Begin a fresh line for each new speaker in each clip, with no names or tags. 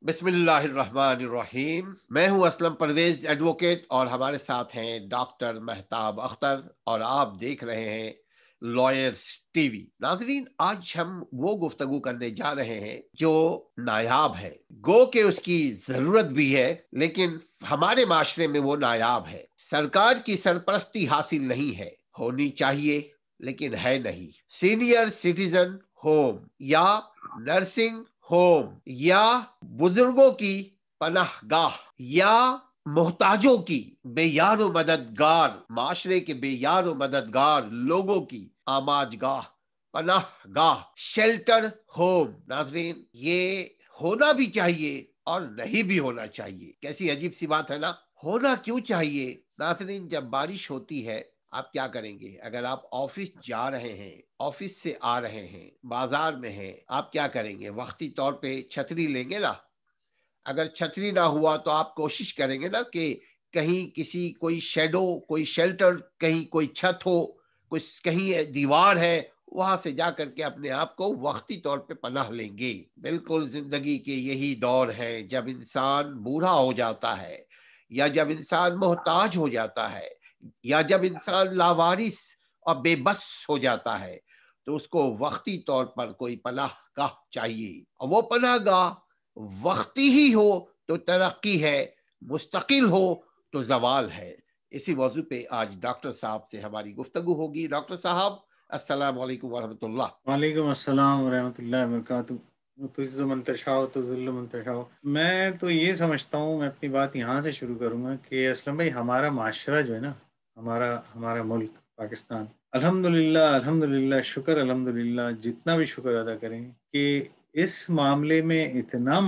بسم اللہ الرحمن الرحیم۔ میں ہوں اسلم پرویز ایڈوکیٹ، اور ہمارے ساتھ ہیں ڈاکٹر مہتاب اختر، اور آپ دیکھ رہے ہیں لائرز ٹی وی۔ ناظرین، آج ہم وہ گفتگو کرنے جا رہے ہیں جو نایاب ہے، گو کہ اس کی ضرورت بھی ہے، لیکن ہمارے معاشرے میں وہ نایاب ہے۔ سرکار کی سرپرستی حاصل نہیں ہے، ہونی چاہیے لیکن ہے نہیں۔ سینئر سٹیزن ہوم یا نرسنگ ہوم، یا بزرگوں کی پناہ گاہ، یا محتاجوں کی بے یار و مددگار، معاشرے کے بے یار و مددگار لوگوں کی آماج گاہ، پناہ گاہ، شیلٹر ہوم۔ ناظرین، یہ ہونا بھی چاہیے اور نہیں بھی ہونا چاہیے۔ کیسی عجیب سی بات ہے نا؟ ہونا کیوں چاہیے؟ ناظرین، جب بارش ہوتی ہے آپ کیا کریں گے؟ اگر آپ آفس جا رہے ہیں، آفس سے آ رہے ہیں، بازار میں ہیں، آپ کیا کریں گے؟ وقتی طور پہ چھتری لیں گے نا۔ اگر چھتری نہ ہوا تو آپ کوشش کریں گے نا کہ کہیں کسی کوئی شیڈو، کوئی شیلٹر، کہیں کوئی چھت ہو، کہیں دیوار ہے، وہاں سے جا کر کے اپنے آپ کو وقتی طور پہ پناہ لیں گے۔ بالکل زندگی کے یہی دور ہے جب انسان بوڑھا ہو جاتا ہے، یا جب انسان محتاج ہو جاتا ہے، یا جب انسان لاوارث اور بے بس ہو جاتا ہے، تو اس کو وقتی طور پر کوئی پناہ گاہ چاہیے۔ اور وہ پناہ گاہ وقتی ہی ہو تو ترقی ہے، مستقل ہو تو زوال ہے۔ اسی موضوع پہ آج ڈاکٹر صاحب سے ہماری گفتگو ہوگی۔ ڈاکٹر صاحب، السلام علیکم ورحمۃ اللہ۔
وعلیکم السلام ورحمۃ اللہ وبرکاتہ۔ تجز من تشاء تذل من تشاء۔ میں تو یہ سمجھتا ہوں، میں اپنی بات یہاں سے شروع کروں گا کہ اسلم بھائی، ہمارا معاشرہ جو ہے نا، ہمارا ملک پاکستان، الحمدللہ شکر، الحمدللہ جتنا بھی شکر ادا کریں کہ اس معاملے میں اتنا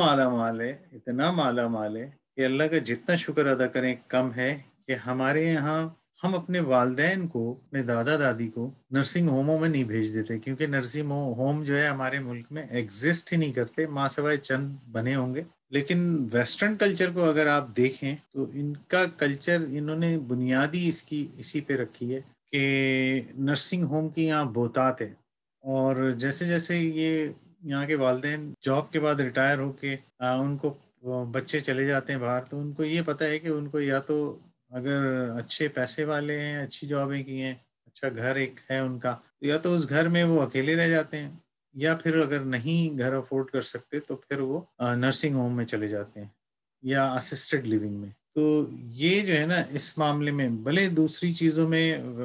مالا مال ہے کہ اللہ کا جتنا شکر ادا کریں کم ہے کہ ہمارے یہاں ہم اپنے والدین کو، اپنے دادا دادی کو نرسنگ ہوموں میں نہیں بھیج دیتے، کیونکہ نرسنگ ہوم جو ہے ہمارے ملک میں ایگزسٹ ہی نہیں کرتے، ماں سوائے چند بنے ہوں گے۔ لیکن ویسٹرن کلچر کو اگر آپ دیکھیں تو ان کا کلچر، انہوں نے بنیادی اسی پہ رکھی ہے کہ نرسنگ ہوم کی یہاں بہتات ہے، اور جیسے جیسے یہ یہاں کے والدین جاب کے بعد ریٹائر ہو کے ان کو بچے چلے جاتے ہیں باہر، تو ان کو یہ پتہ ہے کہ ان کو یا تو اگر اچھے پیسے والے ہیں، اچھی جابیں کی ہیں، اچھا گھر ایک ہے ان کا، یا تو اس گھر میں وہ اکیلے رہ جاتے ہیں، یا پھر اگر نہیں گھر افورڈ کر سکتے تو پھر وہ نرسنگ ہوم میں چلے جاتے ہیں یا اسسٹڈ لیونگ میں۔ تو یہ جو ہے نا، اس معاملے میں بھلے دوسری چیزوں میں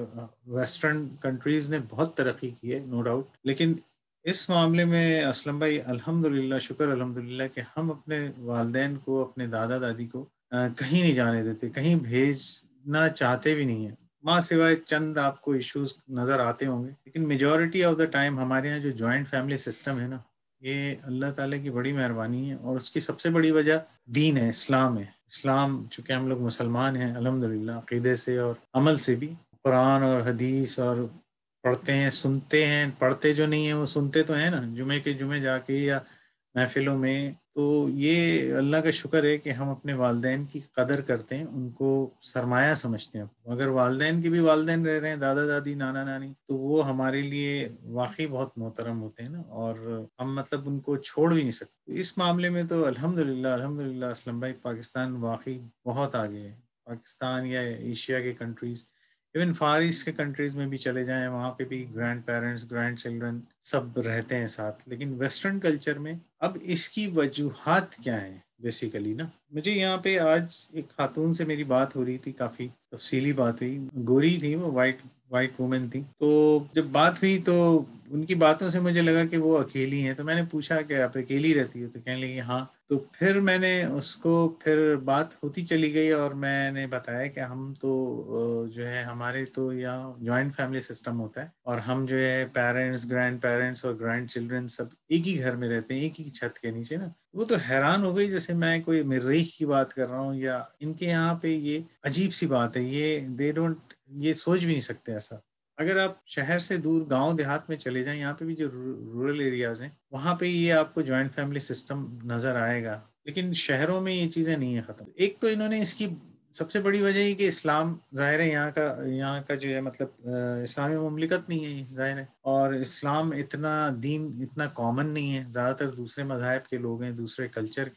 ویسٹرن کنٹریز نے بہت ترقی کی ہے، نو ڈاؤٹ، لیکن اس معاملے میں اسلم بھائی الحمدللہ شکر الحمدللہ کہ ہم اپنے والدین کو، اپنے دادا دادی کو کہیں نہیں جانے دیتے، کہیں بھیجنا چاہتے بھی نہیں ہیں، ماں سوائے چند آپ کو ایشوز نظر آتے ہوں گے، لیکن میجورٹی آف دا ٹائم ہمارے یہاں جو جوائنٹ فیملی سسٹم ہے نا، یہ اللہ تعالیٰ کی بڑی مہربانی ہے، اور اس کی سب سے بڑی وجہ دین ہے، اسلام ہے۔ اسلام، چونکہ ہم لوگ مسلمان ہیں الحمدللہ، عقیدے سے اور عمل سے بھی، قرآن اور حدیث اور پڑھتے ہیں، سنتے ہیں، پڑھتے جو نہیں ہیں وہ سنتے تو ہیں نا، جمعے کے جمعے جا کے یا محفلوں میں۔ تو یہ اللہ کا شکر ہے کہ ہم اپنے والدین کی قدر کرتے ہیں، ان کو سرمایہ سمجھتے ہیں۔ اگر والدین کے بھی والدین رہ رہے ہیں، دادا دادی، نانا نانی، تو وہ ہمارے لیے واقعی بہت محترم ہوتے ہیں نا، اور ہم مطلب ان کو چھوڑ بھی نہیں سکتے۔ اس معاملے میں تو الحمدللہ اسلم بھائی، پاکستان واقعی بہت آگے ہے۔ پاکستان یا ایشیا کے کنٹریز، ایون فار ایسٹ کے کنٹریز میں بھی چلے جائیں، وہاں پہ بھی گرینڈ پیرنٹس، گرینڈ چلڈرن سب رہتے ہیں ساتھ، لیکن ویسٹرن کلچر میں اب اس کی وجوہات کیا ہیں؟ بیسیکلی نا، مجھے یہاں پہ آج ایک خاتون سے میری بات ہو رہی تھی، کافی تفصیلی بات ہوئی، گوری تھی وہ، وائٹ وومن تھی، تو جب بات ہوئی تو ان کی باتوں سے مجھے لگا کہ وہ اکیلی ہیں، تو میں نے پوچھا کہ آپ اکیلی رہتی ہو؟ تو کہنے لگی ہاں۔ تو پھر میں نے اس کو، پھر بات ہوتی چلی گئی، اور میں نے بتایا کہ ہم تو جو ہے ہمارے تو یہاں جوائنٹ فیملی سسٹم ہوتا ہے، اور ہم جو ہے پیرنٹس، گرینڈ پیرنٹس اور گرینڈ چلڈرن سب ایک ہی گھر میں رہتے ہیں، ایک ہی چھت کے نیچے نا۔ وہ تو حیران ہو گئی، جیسے میں کوئی مریخ کی بات کر رہا ہوں، یا ان کے یہاں پہ یہ عجیب سی بات ہے، یہ سوچ بھی نہیں سکتے ایسا۔ اگر آپ شہر سے دور گاؤں دیہات میں چلے جائیں، یہاں پہ بھی جو رورل ایریاز ہیں، وہاں پہ یہ آپ کو جوائنٹ فیملی سسٹم نظر آئے گا، لیکن شہروں میں یہ چیزیں نہیں ہیں ختم۔ ایک تو انہوں نے اس کی سب سے بڑی وجہ یہ کہ اسلام ظاہر ہے یہاں کا جو ہے، مطلب اسلامی مملکت نہیں ہے یہ، ظاہر ہے، اور اسلام اتنا کامن نہیں ہے، زیادہ تر دوسرے مذاہب کے لوگ ہیں، دوسرے کلچر کے ہیں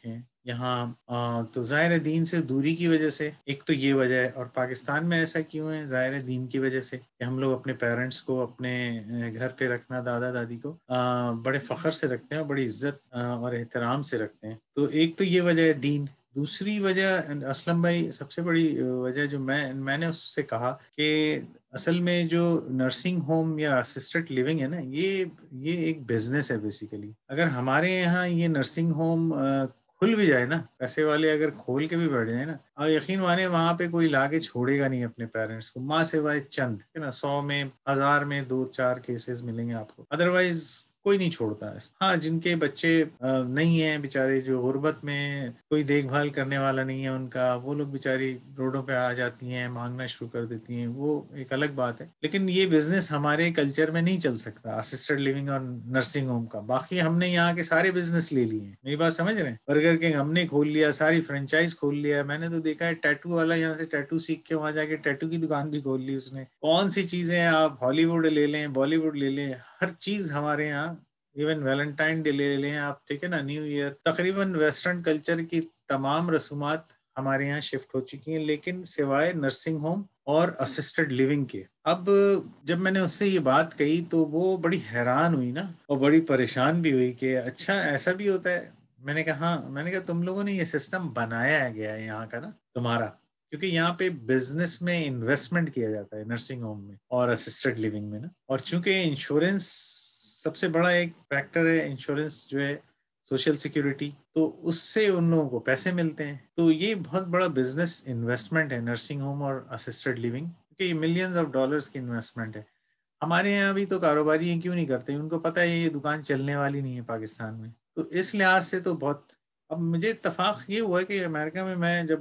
یہاں تو ظاہر ہے دین سے دوری کی وجہ سے ایک تو یہ وجہ ہے، اور پاکستان میں ایسا کیوں ہے؟ ظاہر ہے دین کی وجہ سے کہ ہم لوگ اپنے پیرنٹس کو اپنے گھر پہ رکھنا، دادا دادی کو بڑے فخر سے رکھتے ہیں اور بڑی عزت اور احترام سے رکھتے ہیں. تو ایک تو یہ وجہ ہے دین. دوسری وجہ اسلم بھائی، سب سے بڑی وجہ جو میں نے اس سے کہا کہ اصل میں جو نرسنگ ہوم یا اسسٹڈ لیونگ ہے نا، یہ ایک بزنس ہے بیسیکلی. اگر ہمارے یہاں یہ نرسنگ ہوم کھل بھی جائے نا، پیسے والے اگر کھول کے بھی بیٹھ جائیں نا، اور یقین مانے وہاں پہ کوئی لا کے چھوڑے گا نہیں اپنے پیرنٹس کو، ماں سوائے چند ہے نا. 100 میں 1000 میں 2-4 کیسز ملیں گے آپ کو، ادروائز کوئی نہیں چھوڑتا ہے. ہاں، جن کے بچے نہیں ہیں بیچارے، جو غربت میں کوئی دیکھ بھال کرنے والا نہیں ہے ان کا، وہ لوگ بیچاری روڈوں پہ آ جاتی ہیں، مانگنا شروع کر دیتی ہیں، وہ ایک الگ بات ہے. لیکن یہ بزنس ہمارے کلچر میں نہیں چل سکتا، اسسٹڈ لیونگ اور نرسنگ ہوم کا. باقی ہم نے یہاں کے سارے بزنس لے لیے ہیں، میری بات سمجھ رہے ہیں. برگر کنگ ہم نے کھول لیا، ساری فرنچائز کھول لیا. میں نے تو دیکھا ہے ٹیٹو والا یہاں سے ٹیٹو سیکھ کے وہاں جا کے ٹیٹو کی دکان بھی کھول لی اس نے. کون سی چیزیں آپ ہالی ووڈ لے لیں، بالی ووڈ لے لیں، ہر چیز ہمارے یہاں. ایون ویلنٹائن ڈے لے لیں آپ، ٹھیک ہے نا، نیو ایئر، تقریباً ویسٹرن کلچر کی تمام رسومات ہمارے یہاں شفٹ ہو چکی ہیں، لیکن سوائے نرسنگ ہوم اور اسسٹڈ لیونگ کے. اب جب میں نے اس سے یہ بات کہی تو وہ بڑی حیران ہوئی نا، اور بڑی پریشان بھی ہوئی کہ اچھا ایسا بھی ہوتا ہے. میں نے کہا ہاں. میں نے کہا تم لوگوں نے یہ سسٹم بنایا گیا ہے یہاں کا نا تمہارا، کیونکہ یہاں پہ بزنس میں انویسٹمنٹ کیا جاتا ہے نرسنگ ہوم میں اور اسسٹڈ لیونگ میں نا. اور چونکہ انشورنس سب سے بڑا ایک فیکٹر ہے، انشورنس جو ہے سوشل سیکیورٹی، تو اس سے ان لوگوں کو پیسے ملتے ہیں. تو یہ بہت بڑا بزنس انویسٹمنٹ ہے نرسنگ ہوم اور اسسٹڈ لیونگ، کیونکہ یہ ملینز آف ڈالرز کی انویسٹمنٹ ہے. ہمارے یہاں بھی تو کاروباری ہیں، کیوں نہیں کرتے؟ ان کو پتہ ہے یہ دکان چلنے والی نہیں ہے پاکستان میں. تو اس لحاظ سے تو بہت. اب مجھے اتفاق یہ ہوا کہ امریکہ میں جب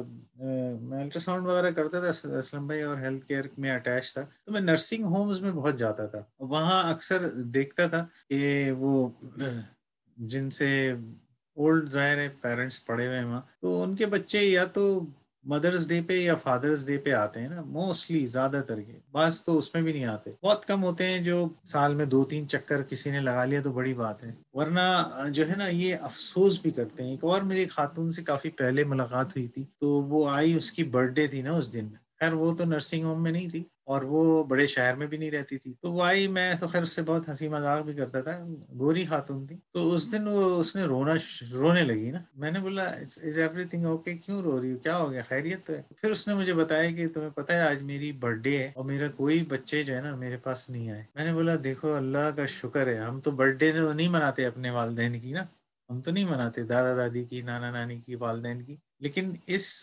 میں الٹرا ساؤنڈ وغیرہ کرتا تھا اسلم بھائی، اور ہیلتھ کیئر میں اٹیچ تھا، تو میں نرسنگ ہومز میں بہت جاتا تھا. وہاں اکثر دیکھتا تھا کہ وہ جن سے اولڈ ظاہر ہے پیرنٹس پڑے ہوئے ہیں وہاں، تو ان کے بچے یا تو مدرس ڈے پہ یا فادرس ڈے پہ آتے ہیں نا، موسٹلی زیادہ تر کے. بعض تو اس میں بھی نہیں آتے، بہت کم ہوتے ہیں جو سال میں 2-3 چکر کسی نے لگا لیا تو بڑی بات ہے. ورنہ جو ہے نا یہ افسوس بھی کرتے ہیں. ایک اور میری خاتون سے کافی پہلے ملاقات ہوئی تھی، تو وہ آئی، اس کی برتھ ڈے تھی نا اس دن. خیر وہ تو نرسنگ ہوم میں نہیں تھی اور وہ بڑے شہر میں بھی نہیں رہتی تھی. تو وہ آئی، میں تو خیر اس سے بہت ہنسی مذاق بھی کرتا تھا، گوری خاتون تھی. تو اس دن اس نے رونے لگی نا. میں نے بولا از ایوری تھنگ اوکے؟ کیوں رو رہی ہو؟ کیا ہو گیا؟ خیریت تو ہے؟ پھر اس نے مجھے بتایا کہ تمہیں پتہ ہے آج میری برتھ ڈے ہے اور میرا کوئی بچے جو ہے نا میرے پاس نہیں آئے. میں نے بولا دیکھو اللہ کا شکر ہے، ہم تو برتھ ڈے تو نہیں مناتے اپنے والدین کی نا، ہم تو نہیں مناتے دادا دادی کی، نانا نانی کی، والدین کی. لیکن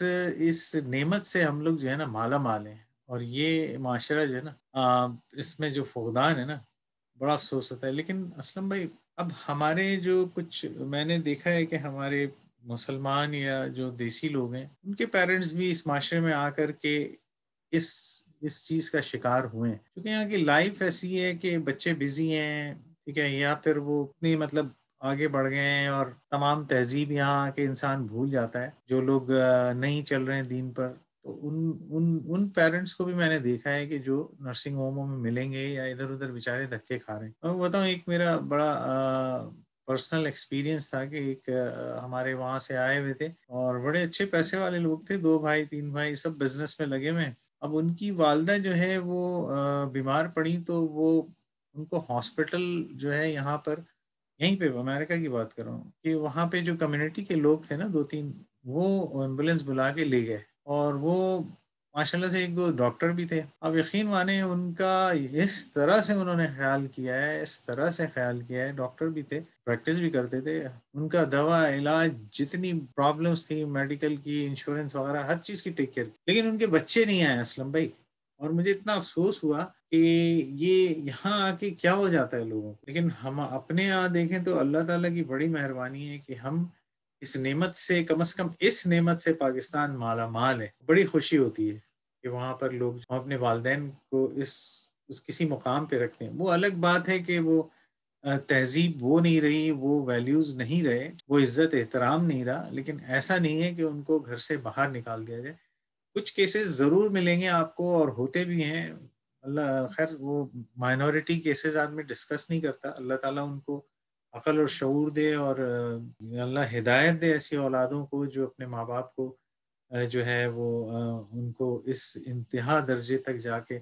اس نعمت سے ہم لوگ جو ہے نا مالا مال ہیں. اور یہ معاشرہ جو ہے نا اس میں جو فقدان ہے نا، بڑا افسوس ہوتا ہے. لیکن اسلم بھائی اب ہمارے جو کچھ میں نے دیکھا ہے کہ ہمارے مسلمان یا جو دیسی لوگ ہیں، ان کے پیرنٹس بھی اس معاشرے میں آ کر کے اس چیز کا شکار ہوئے ہیں. کیونکہ یہاں کی لائف ایسی ہے کہ بچے بزی ہیں، ٹھیک ہے، یا پھر وہ اتنی مطلب آگے بڑھ گئے ہیں، اور تمام تہذیب یہاں کے انسان بھول جاتا ہے جو لوگ نہیں چل رہے ہیں دین پر. تو ان پیرنٹس کو بھی میں نے دیکھا ہے کہ جو نرسنگ ہوموں میں ملیں گے یا ادھر ادھر بیچارے دھکے کھا رہے ہیں. میں بتاؤں ایک میرا بڑا پرسنل ایکسپیرینس تھا کہ ایک ہمارے وہاں سے آئے ہوئے تھے اور بڑے اچھے پیسے والے لوگ تھے، 2 بھائی 3 بھائی، سب بزنس میں لگے ہوئے ہیں. اب ان کی والدہ جو ہے وہ بیمار پڑی، تو وہ ان کو ہاسپٹل جو ہے یہاں پر، یہیں پہ امریکہ کی بات کر رہا ہوں، کہ وہاں پہ جو کمیونٹی کے لوگ تھے نا 2-3، وہ ایمبولینس بلا کے لے گئے. اور وہ ماشاء اللہ سے 1-2 ڈاکٹر بھی تھے. اب یقین مانے ان کا اس طرح سے انہوں نے خیال کیا ہے، اس طرح سے خیال کیا ہے. ڈاکٹر بھی تھے، پریکٹس بھی کرتے تھے، ان کا دوا علاج جتنی پرابلمس تھی میڈیکل کی، انشورنس وغیرہ ہر چیز کی ٹیک کیئر کی. لیکن ان کے بچے نہیں آئے اسلم بھائی. اور مجھے اتنا افسوس ہوا کہ یہ یہاں آ کے کیا ہو جاتا ہے لوگوں کو. لیکن ہم اپنے یہاں دیکھیں تو اللہ تعالیٰ کی بڑی مہربانی ہے کہ ہم اس نعمت سے، کم از کم اس نعمت سے پاکستان مالا مال ہے. بڑی خوشی ہوتی ہے کہ وہاں پر لوگ اپنے والدین کو اس کسی مقام پہ رکھتے ہیں. وہ الگ بات ہے کہ وہ تہذیب وہ نہیں رہی، وہ ویلیوز نہیں رہے، وہ عزت احترام نہیں رہا. لیکن ایسا نہیں ہے کہ ان کو گھر سے باہر نکال دیا جائے. کچھ کیسز ضرور ملیں گے آپ کو، اور ہوتے بھی ہیں. اللہ خیر، وہ مائنورٹی کیسز آدمی ڈسکس نہیں کرتا، اللہ تعالیٰ ان کو عقل اور شعور دے، اور اللہ ہدایت دے ایسی اولادوں کو جو اپنے ماں باپ کو جو ہے وہ ان کو اس انتہا درجے تک جا کے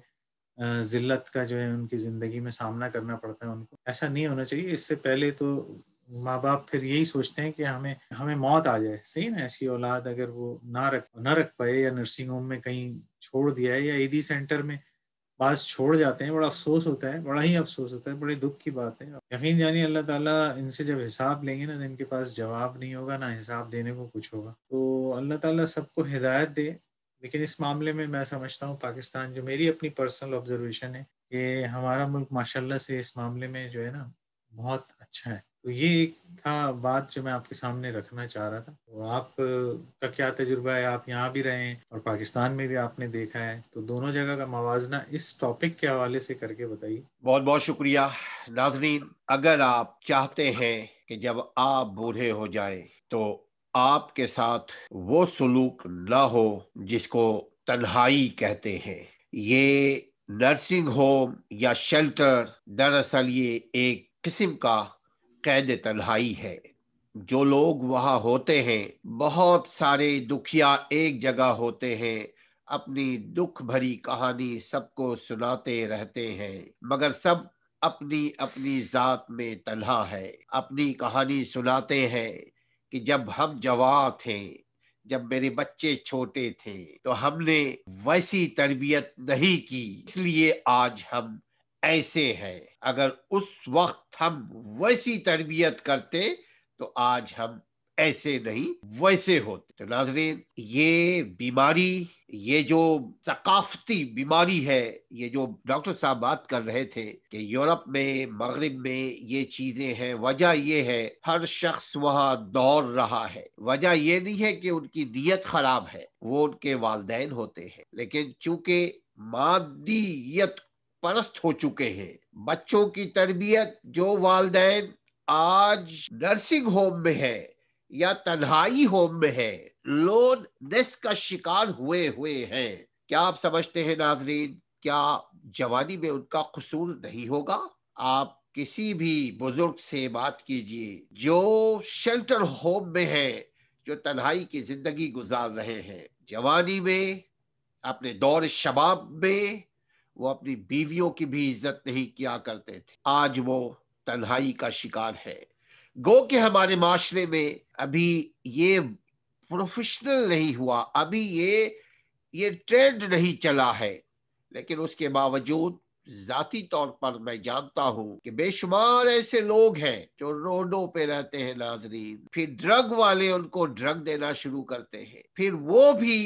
ذلت کا جو ہے ان کی زندگی میں سامنا کرنا پڑتا ہے. ان کو ایسا نہیں ہونا چاہیے. اس سے پہلے تو ماں باپ پھر یہی سوچتے ہیں کہ ہمیں موت آ جائے. صحیح نا؟ ایسی اولاد اگر وہ نہ رکھ پائے، یا نرسنگ ہوم میں کہیں چھوڑ دیا ہے، یا ایدی سینٹر میں بعض چھوڑ جاتے ہیں، بڑا افسوس ہوتا ہے، بڑا ہی افسوس ہوتا ہے، بڑے دکھ کی بات ہے. یقین جانیے اللہ تعالیٰ ان سے جب حساب لیں گے نا، تو ان کے پاس جواب نہیں ہوگا، نہ حساب دینے کو کچھ ہوگا. تو اللہ تعالیٰ سب کو ہدایت دے. لیکن اس معاملے میں میں سمجھتا ہوں پاکستان، جو میری اپنی پرسنل آبزرویشن ہے، کہ ہمارا ملک ماشاءاللہ سے اس معاملے میں جو ہے نا بہت اچھا ہے. تو یہ ایک تھا بات جو میں آپ کے سامنے رکھنا چاہ رہا تھا. تو آپ کا کیا تجربہ ہے؟ آپ یہاں بھی رہے ہیں اور پاکستان میں بھی آپ نے دیکھا ہے، تو دونوں جگہ کا موازنہ اس ٹاپک کے حوالے سے کر کے بتائیے.
بہت بہت شکریہ. ناظرین، اگر آپ چاہتے ہیں کہ جب آپ بوڑھے ہو جائیں تو آپ کے ساتھ وہ سلوک نہ ہو جس کو تنہائی کہتے ہیں، یہ نرسنگ ہوم یا شیلٹر دراصل یہ ایک قسم کا قید تنہائی ہے. جو لوگ وہاں ہوتے ہیں، بہت سارے دکھیا ایک جگہ ہوتے ہیں، اپنی دکھ بھری کہانی سب کو سناتے رہتے ہیں، مگر سب اپنی اپنی ذات میں تنہا ہے. اپنی کہانی سناتے ہیں کہ جب ہم جوان تھے، جب میرے بچے چھوٹے تھے تو ہم نے ویسی تربیت نہیں کی، اس لیے آج ہم ایسے ہیں. اگر اس وقت ہم ویسی تربیت کرتے تو آج ہم ایسے نہیں ویسے ہوتے. تو ناظرین، یہ بیماری، یہ جو ثقافتی بیماری ہے، یہ جو ڈاکٹر صاحب بات کر رہے تھے کہ یورپ میں، مغرب میں یہ چیزیں ہیں، وجہ یہ ہے ہر شخص وہاں دوڑ رہا ہے. وجہ یہ نہیں ہے کہ ان کی نیت خراب ہے، وہ ان کے والدین ہوتے ہیں، لیکن چونکہ مادیت پرست ہو چکے ہیں. بچوں کی تربیت جو والدین آج نرسنگ ہوم میں ہے یا تنہائی ہوم میں ہے، لون نیس کا شکار ہوئے ہیں. کیا آپ سمجھتے ہیں ناظرین، کیا جوانی میں ان کا قصور نہیں ہوگا؟ آپ کسی بھی بزرگ سے بات کیجئے جو شیلٹر ہوم میں ہے، جو تنہائی کی زندگی گزار رہے ہیں. جوانی میں، اپنے دور شباب میں، وہ اپنی بیویوں کی بھی عزت نہیں کیا کرتے تھے. آج وہ تنہائی کا شکار ہے. گو کہ ہمارے معاشرے میں ابھی یہ پروفیشنل نہیں ہوا، ابھی یہ ٹرینڈ نہیں چلا ہے، لیکن اس کے باوجود ذاتی طور پر میں جانتا ہوں کہ بے شمار ایسے لوگ ہیں جو روڈوں پہ رہتے ہیں ناظرین. پھر ڈرگ والے ان کو ڈرگ دینا شروع کرتے ہیں، پھر وہ بھی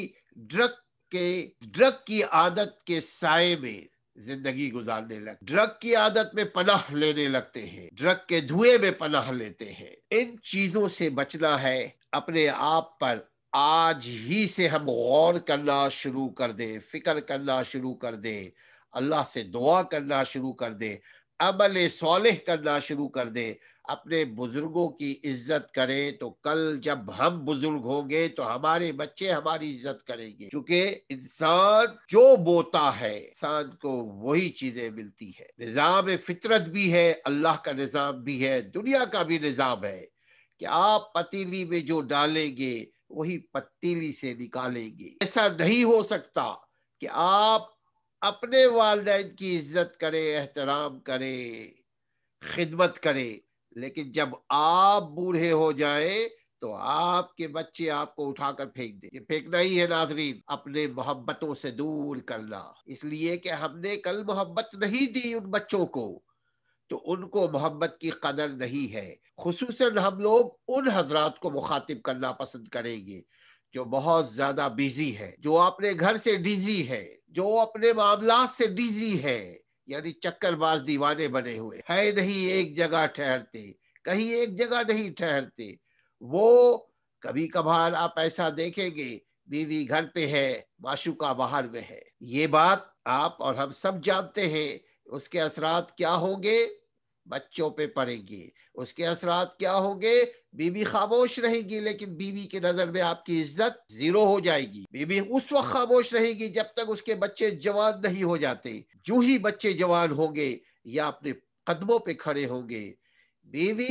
ڈرگ کی عادت کے سائے میں زندگی گزارنے لگتے، ڈرگ کی عادت میں پناہ لینے لگتے ہیں، ڈرگ کے دھوئے میں پناہ لیتے ہیں. ان چیزوں سے بچنا ہے. اپنے آپ پر آج ہی سے ہم غور کرنا شروع کر دیں، فکر کرنا شروع کر دیں، اللہ سے دعا کرنا شروع کر دیں، عمل صالح کرنا شروع کر دیں، اپنے بزرگوں کی عزت کریں. تو کل جب ہم بزرگ ہوں گے تو ہمارے بچے ہماری عزت کریں گے. کیونکہ انسان جو بوتا ہے، انسان کو وہی چیزیں ملتی ہے. نظام فطرت بھی ہے، اللہ کا نظام بھی ہے، دنیا کا بھی نظام ہے کہ آپ پتیلی میں جو ڈالیں گے وہی پتیلی سے نکالیں گے. ایسا نہیں ہو سکتا کہ آپ اپنے والدین کی عزت کریں، احترام کریں، خدمت کریں، لیکن جب آپ بوڑھے ہو جائیں تو آپ کے بچے آپ کو اٹھا کر پھینک دیں. یہ پھینکنا ہی ہے ناظرین، اپنے محبتوں سے دور کرنا. اس لیے کہ ہم نے کل محبت نہیں دی ان بچوں کو، تو ان کو محبت کی قدر نہیں ہے. خصوصاً ہم لوگ ان حضرات کو مخاطب کرنا پسند کریں گے جو بہت زیادہ بیزی ہے، جو اپنے گھر سے ڈیزی ہے، جو اپنے معاملات سے ڈیزی ہے، یعنی چکر باز دیوانے بنے ہوئے ہے، نہیں ایک جگہ ٹھہرتے، کہیں ایک جگہ نہیں ٹھہرتے. وہ کبھی کبھار آپ ایسا دیکھیں گے بیوی گھر پہ ہے، معشوقہ باہر میں ہے. یہ بات آپ اور ہم سب جانتے ہیں. اس کے اثرات کیا ہوں گے؟ بچوں پہ پڑیں گے. اس کے اثرات کیا ہوں گے؟ بیوی خاموش رہے گی، لیکن بیوی کی نظر میں آپ کی عزت زیرو ہو جائے گی. بیوی اس وقت خاموش رہے گی جب تک اس کے بچے جوان نہیں ہو جاتے. جو ہی بچے جوان ہوں گے یا اپنے قدموں پہ کھڑے ہوں گے، بیوی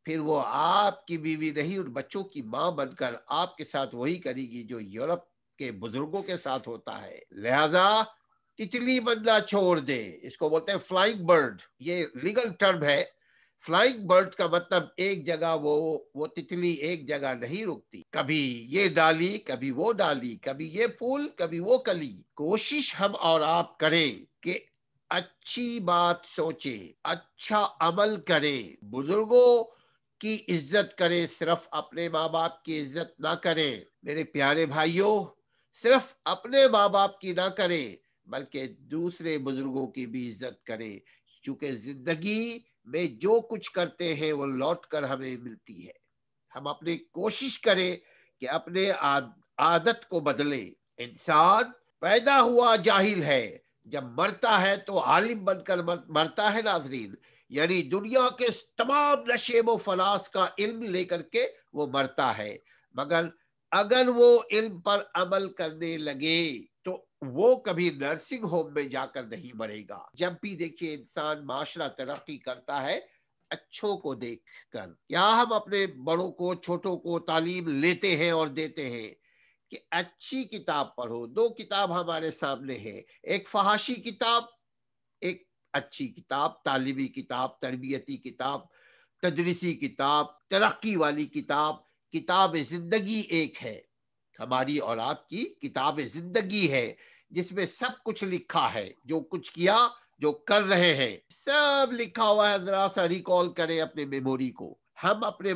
پھر وہ آپ کی بیوی نہیں، ان بچوں کی ماں بن کر آپ کے ساتھ وہی کرے گی جو یورپ کے بزرگوں کے ساتھ ہوتا ہے۔ لہذا تتلی بننا چھوڑ دے، اس کو بولتے ہیں فلائنگ برڈ، یہ لیگل ٹرم ہے۔ فلائنگ برڈ کا مطلب ایک جگہ وہ تتلی ایک جگہ نہیں رکتی، کبھی یہ ڈالی کبھی وہ ڈالی، کبھی یہ پھول کبھی وہ کلی۔ کوشش ہم اور آپ کریں کہ اچھی بات سوچے، اچھا عمل کرے، بزرگوں کی عزت کرے، صرف اپنے ماں باپ کی عزت نہ کریں۔ میرے پیارے بھائیوں، صرف اپنے ماں باپ کی نہ کریں بلکہ دوسرے بزرگوں کی بھی عزت کریں، کیونکہ زندگی میں جو کچھ کرتے ہیں وہ لوٹ کر ہمیں ملتی ہے۔ ہم اپنی کوشش کریں کہ اپنے عادت کو بدلیں۔ انسان پیدا ہوا جاہل ہے، جب مرتا ہے تو عالم بن کر مرتا ہے ناظرین، یعنی دنیا کے تمام نشیب و فلاس کا علم لے کر کے وہ مرتا ہے، مگر اگر وہ علم پر عمل کرنے لگے تو وہ کبھی نرسنگ ہوم میں جا کر نہیں مرے گا۔ جب بھی دیکھیے انسان معاشرہ ترقی کرتا ہے اچھوں کو دیکھ کر۔ کیا ہم اپنے بڑوں کو چھوٹوں کو تعلیم لیتے ہیں اور دیتے ہیں کہ اچھی کتاب پڑھو؟ دو کتاب ہمارے سامنے ہے، ایک فحاشی کتاب، ایک اچھی کتاب، تعلیمی کتاب، تربیتی کتاب، تدریسی کتاب، ترقی والی کتاب۔ کتاب زندگی ایک ہے، ہماری اور آپ کی کتاب زندگی ہے، جس میں سب کچھ لکھا ہے، جو کچھ کیا، جو کر رہے ہیں سب لکھا ہوا ہے۔ ذرا سا ریکال کریں اپنے میموری کو۔ ہم اپنے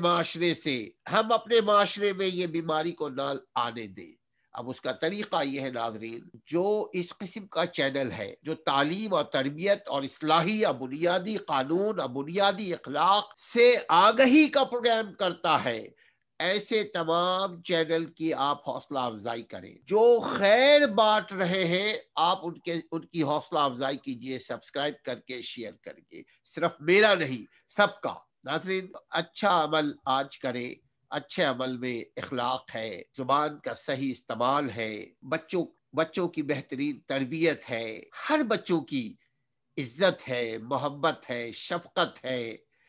معاشرے میں یہ بیماری کو نہ آنے دیں۔ اب اس کا طریقہ یہ ہے ناظرین، جو اس قسم کا چینل ہے جو تعلیم اور تربیت اور اصلاحی یا بنیادی قانون اور بنیادی اخلاق سے آگہی کا پروگرام کرتا ہے، ایسے تمام چینل کی آپ حوصلہ افزائی کریں۔ جو خیر بانٹ رہے ہیں آپ ان کی حوصلہ افزائی کیجئے، سبسکرائب کر کے شیئر کر کے، صرف میرا نہیں سب کا۔ ناظرین، اچھا عمل آج کریں۔ اچھے عمل میں اخلاق ہے، زبان کا صحیح استعمال ہے، بچوں کی بہترین تربیت ہے، ہر بچوں کی عزت ہے، محبت ہے، شفقت ہے،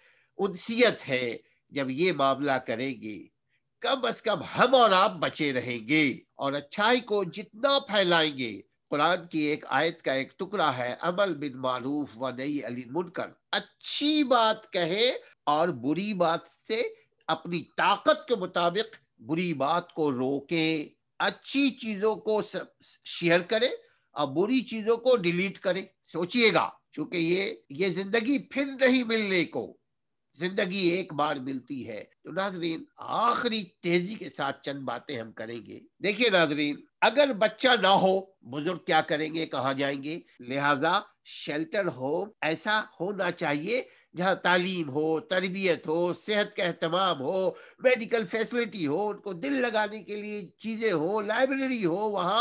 انسیت ہے۔ جب یہ معاملہ کریں گے کم از کم ہم اور آپ بچے رہیں گے، اور اچھائی کو جتنا پھیلائیں گے۔ قرآن کی ایک آیت کا ایک ٹکڑا ہے، عمل بالمعروف و نہی عن المنکر، اچھی بات کہے اور بری بات سے اپنی طاقت کے مطابق بری بات کو روکے، اچھی چیزوں کو شیئر کرے اور بری چیزوں کو ڈیلیٹ کرے۔ سوچئے گا، چونکہ یہ زندگی پھر نہیں ملنے کو، زندگی ایک بار ملتی ہے۔ تو ناظرین، آخری تیزی کے ساتھ چند باتیں ہم کریں گے۔ دیکھیے ناظرین، اگر بچہ نہ ہو، بزرگ کیا کریں گے، کہاں جائیں گے؟ لہٰذا شیلٹر ہوم ایسا ہونا چاہیے جہاں تعلیم ہو، تربیت ہو، صحت کا اہتمام ہو، میڈیکل فیسلٹی ہو، ان کو دل لگانے کے لیے چیزیں ہو، لائبریری ہو، وہاں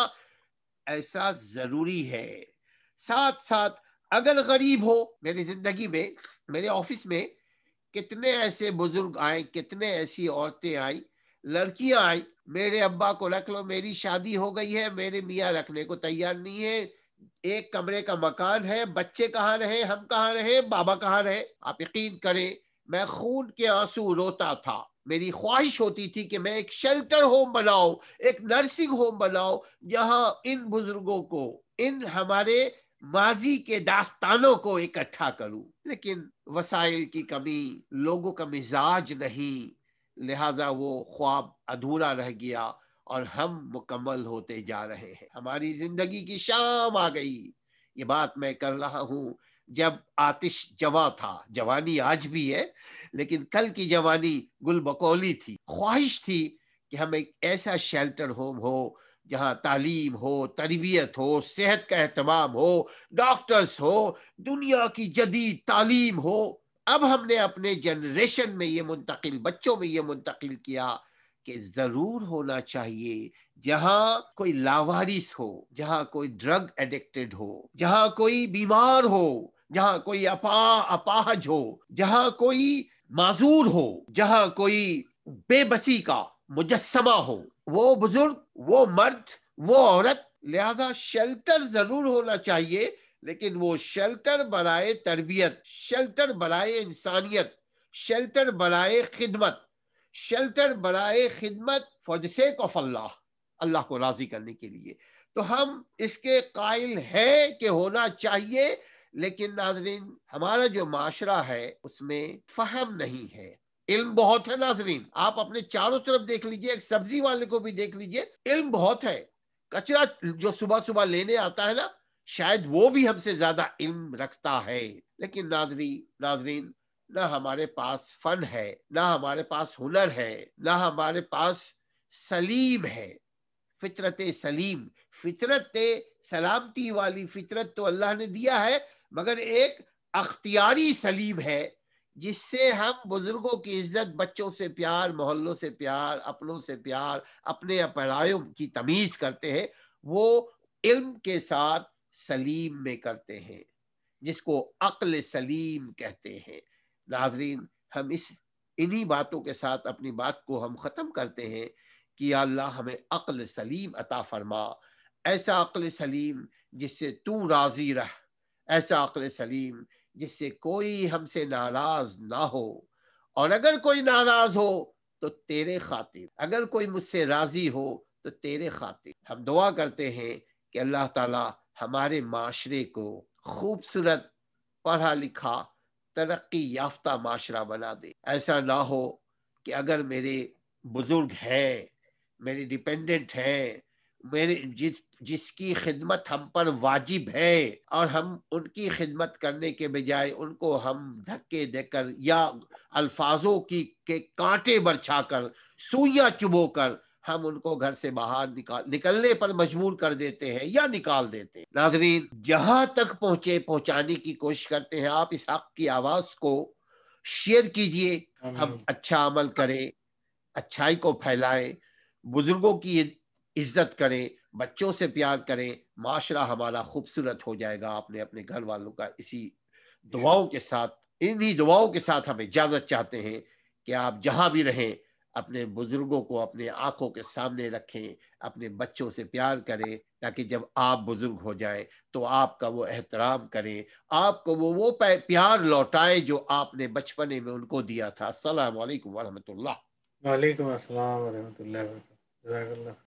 ایسا ضروری ہے۔ ساتھ ساتھ اگر غریب ہو، میری زندگی میں، میرے آفس میں کتنے ایسے بزرگ آئے، کتنے ایسی عورتیں آئیں، لڑکیاں آئیں، میرے ابا کو رکھ لو، میری شادی ہو گئی ہے، میرے میاں رکھنے کو تیار نہیں ہے، ایک کمرے کا مکان ہے، بچے کہاں رہے، ہم کہاں رہے، بابا کہاں رہے؟ آپ یقین کریں میں خون کے آنسو روتا تھا۔ میری خواہش ہوتی تھی کہ میں ایک شیلٹر ہوم بناؤں، ایک نرسنگ ہوم بناؤں، جہاں ان بزرگوں کو، ان ہمارے ماضی کے داستانوں کو اکٹھا کروں، لیکن وسائل کی کمی، لوگوں کا مزاج نہیں، لہذا وہ خواب ادھورا رہ گیا اور ہم مکمل ہوتے جا رہے ہیں۔ ہماری زندگی کی شام آ گئی۔ یہ بات میں کر رہا ہوں جب آتش جواں تھا، جوانی آج بھی ہے لیکن کل کی جوانی گل بکولی تھی۔ خواہش تھی کہ ہم ایک ایسا شیلٹر ہوم ہو جہاں تعلیم ہو، تربیت ہو، صحت کا اہتمام ہو، ڈاکٹرز ہو، دنیا کی جدید تعلیم ہو۔ اب ہم نے اپنے جنریشن میں یہ منتقل، بچوں میں یہ منتقل کیا کہ ضرور ہونا چاہیے جہاں کوئی لاوارث ہو، جہاں کوئی ڈرگ ایڈکٹڈ ہو، جہاں کوئی بیمار ہو، جہاں کوئی اپاہج ہو، جہاں کوئی معذور ہو، جہاں کوئی بے بسی کا مجسمہ ہو، وہ بزرگ، وہ مرد، وہ عورت۔ لہذا شیلٹر ضرور ہونا چاہیے، لیکن وہ شیلٹر برائے تربیت، شیلٹر برائے انسانیت، شیلٹر برائے خدمت، شیلٹر برائے خدمت فار دی سیک آف اللہ، اللہ کو راضی کرنے کے لیے. تو ہم اس کے قائل ہیں کہ ہونا چاہیے، لیکن ناظرین ہمارا جو معاشرہ ہے اس میں فہم نہیں ہے. علم بہت ہے ناظرین، آپ اپنے چاروں طرف دیکھ لیجئے، ایک سبزی والے کو بھی دیکھ لیجئے، علم بہت ہے. کچرا جو صبح صبح لینے آتا ہے نا، شاید وہ بھی ہم سے زیادہ علم رکھتا ہے. لیکن ناظرین نہ ہمارے پاس فن ہے، نہ ہمارے پاس ہنر ہے، نہ ہمارے پاس سلیم ہے، فطرت سلیم، فطرت سلامتی والی فطرت تو اللہ نے دیا ہے، مگر ایک اختیاری سلیم ہے جس سے ہم بزرگوں کی عزت، بچوں سے پیار، محلوں سے پیار، اپنوں سے پیار، اپنے اپرایوں کی تمیز کرتے ہیں، وہ علم کے ساتھ سلیم میں کرتے ہیں، جس کو عقل سلیم کہتے ہیں. ناظرین ہم انہی باتوں کے ساتھ اپنی بات کو ہم ختم کرتے ہیں کہ یا اللہ ہمیں عقل سلیم عطا فرما، ایسا عقل سلیم جس سے تو راضی رہ، ایسا عقل سلیم جس سے کوئی ہم سے ناراض نہ ہو، اور اگر کوئی ناراض ہو تو تیرے خاطر، اگر کوئی مجھ سے راضی ہو تو تیرے خاطر. ہم دعا کرتے ہیں کہ اللہ تعالی ہمارے معاشرے کو خوبصورت، پڑھا لکھا، ترقی یافتہ معاشرہ بنا دے. ایسا نہ ہو کہ اگر میرے بزرگ ہیں، میرے ڈیپینڈنٹ ہیں، میرے جس کی خدمت ہم پر واجب ہے، اور ہم ان کی خدمت کرنے کے بجائے ان کو ہم دھکے دے کر یا الفاظوں کے کانٹے برچھا کر، سوئیاں چبو کر ہم ان کو گھر سے باہر نکلنے پر مجبور کر دیتے ہیں یا نکال دیتے ہیں. ناظرین جہاں تک پہنچانے کی کوشش کرتے ہیں، آپ اس حق کی آواز کو شیئر کیجئے. ہم اچھا عمل کریں، اچھائی کو پھیلائیں، بزرگوں کی عزت کریں، بچوں سے پیار کریں، معاشرہ ہمارا خوبصورت ہو جائے گا. آپ نے اپنے گھر والوں کا اسی دعاؤں کے ساتھ، انہی دعاؤں کے ساتھ ہم اجازت چاہتے ہیں کہ آپ جہاں بھی رہیں اپنے بزرگوں کو اپنے آنکھوں کے سامنے رکھیں، اپنے بچوں سے پیار کریں، تاکہ جب آپ بزرگ ہو جائیں تو آپ کا وہ احترام کریں، آپ کو وہ پیار لوٹائے جو آپ نے بچپنے میں ان کو دیا تھا. السلام علیکم ورحمۃ اللہ.
وعلیکم السلام ورحمۃ اللہ وبرکاتہ. جزاک اللہ.